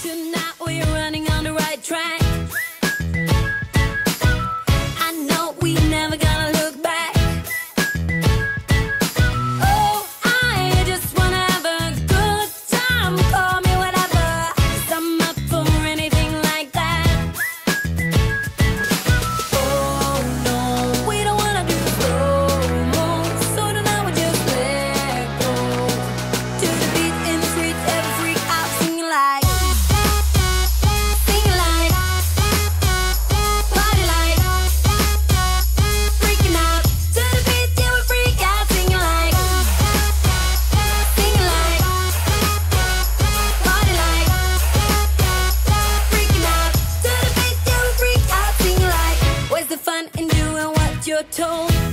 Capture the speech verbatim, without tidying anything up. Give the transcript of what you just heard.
tonight we're running on the right track. I know we never gonna look back. Oh, I just wanna have a good time. Call me whatever, 'cause I'm up for anything like that. Oh no, we don't wanna do slow-mo, so tonight we just let go. To the beat in the streets, every freak out, singing like, singing like, party like, freaking out. To the beat, yeah, we freak out, singing like, singing like, party like, freaking out. To the beat, yeah, we freak out, singing like. Where's the fun in doing what you're told?